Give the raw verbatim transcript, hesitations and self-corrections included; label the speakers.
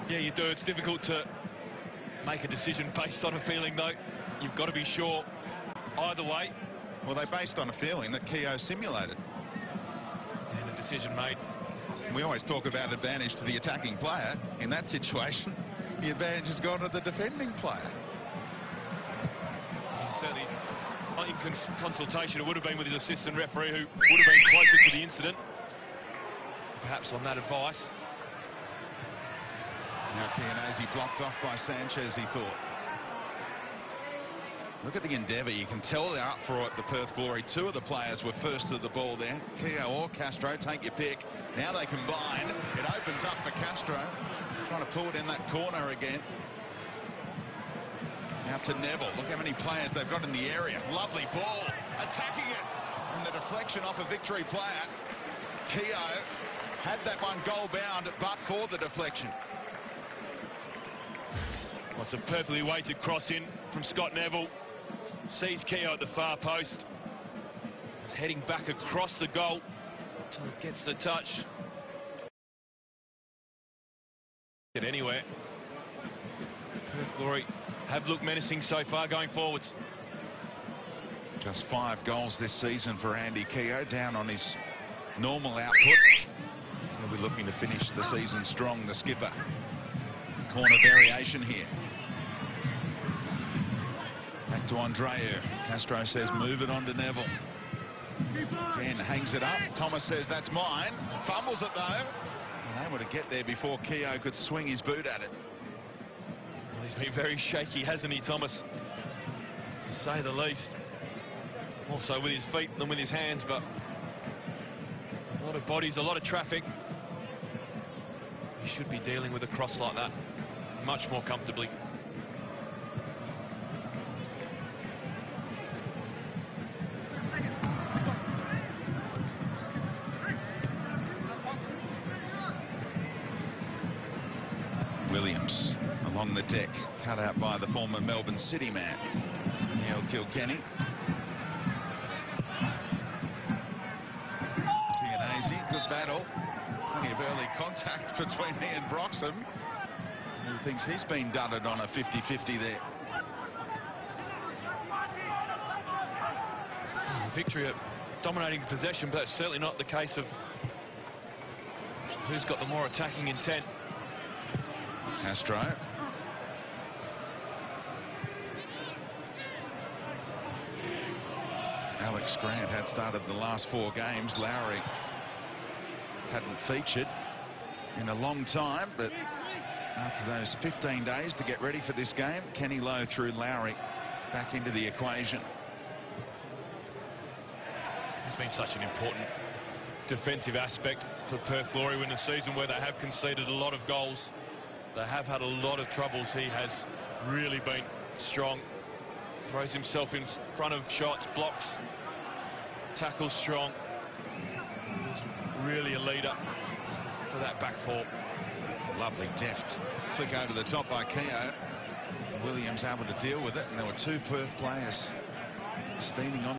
Speaker 1: Yeah, you do. It's difficult to make a decision based on a feeling, though. You've got to be sure either way.
Speaker 2: Well, they based on a feeling that Keogh simulated.
Speaker 1: And a decision made.
Speaker 2: We always talk about advantage to the attacking player. In that situation, the advantage has gone to the defending player.
Speaker 1: Certainly, in cons consultation, it would have been with his assistant referee, who would have been closer to the incident. Perhaps on that advice.
Speaker 2: Now Chianese blocked off by Sanchez, he thought. Look at the endeavour. You can tell they're up for it, the Perth Glory. Two of the players were first to the ball there. Keogh or Castro, take your pick. Now they combine. It opens up for Castro. Trying to pull it in that corner again. Now to Neville. Look how many players they've got in the area. Lovely ball. Attacking it. And the deflection off a Victory player. Keogh had that one goal bound, but for the deflection.
Speaker 1: What's a perfectly weighted cross in from Scott Neville. Sees Keogh at the far post. He's heading back across the goal until it gets the touch. Get anywhere. Perth Glory have looked menacing so far going forwards.
Speaker 2: Just five goals this season for Andy Keogh, down on his normal output. He'll be looking to finish the season strong, the skipper. Corner variation here. Back to Andreu. Castro says move it on to Neville. Again hangs it up. Thomas says that's mine. Fumbles it though. And able to get there before Keogh could swing his boot at it.
Speaker 1: Well, he's been very shaky, hasn't he, Thomas? To say the least. Also with his feet than with his hands, but a lot of bodies, a lot of traffic. He should be dealing with a cross like that much more comfortably.
Speaker 2: Williams along the deck, cut out by the former Melbourne City man, Neil Kilkenny. Chianese, good battle. Plenty of early contact between he and Broxham. He thinks he's been dudded on a fifty fifty there.
Speaker 1: Victory at dominating possession, but that's certainly not the case of who's got the more attacking intent.
Speaker 2: Castro. Alex Grant had started the last four games. Lowry hadn't featured in a long time, but after those fifteen days to get ready for this game, Kenny Lowe threw Lowry back into the equation.
Speaker 1: It's been such an important defensive aspect for Perth Glory in a season where they have conceded a lot of goals. They have had a lot of troubles. He has really been strong. Throws himself in front of shots, blocks, tackles strong. He's really a leader for that back four.
Speaker 2: Lovely deft flick over the top by Keogh. Williams able to deal with it, and there were two Perth players steaming on.